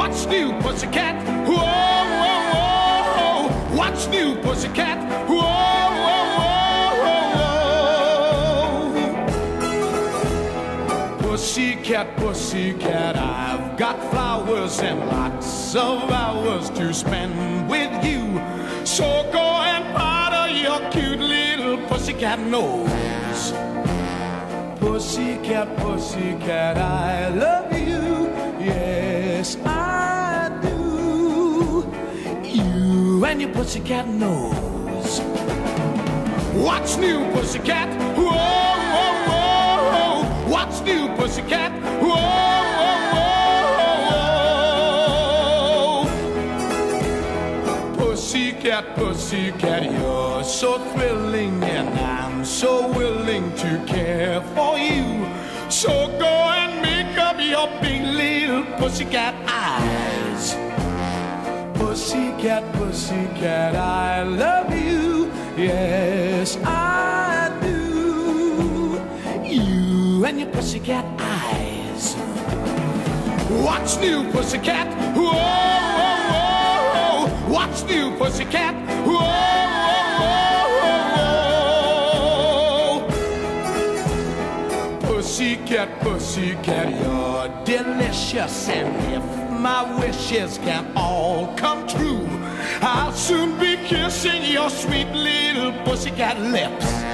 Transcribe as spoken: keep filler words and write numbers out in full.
What's new, pussycat? Whoa, whoa, whoa. What's new, pussycat? Whoa, whoa, whoa, whoa. Pussycat, pussycat, I've got flowers and lots of hours to spend with you. So go and powder your cute little pussycat nose. Pussycat, pussycat, I love you. Yes, I do. You and your pussycat nose. What's new, pussycat? Whoa, whoa, whoa. What's new, pussycat? Whoa, whoa, whoa. Pussycat, pussycat, you're so thrilling, and I'm so willing to care for you. So go and make up your big little pussycat eyes. Pussycat, pussycat, I love you. Yes, I do. You and your pussycat eyes. What's new, pussycat? Whoa, whoa, whoa. What's new, pussycat? Whoa, whoa, whoa. Pussycat, pussycat, you're delicious, and if my wishes can all come true, I'll soon be kissing your sweet little pussycat lips.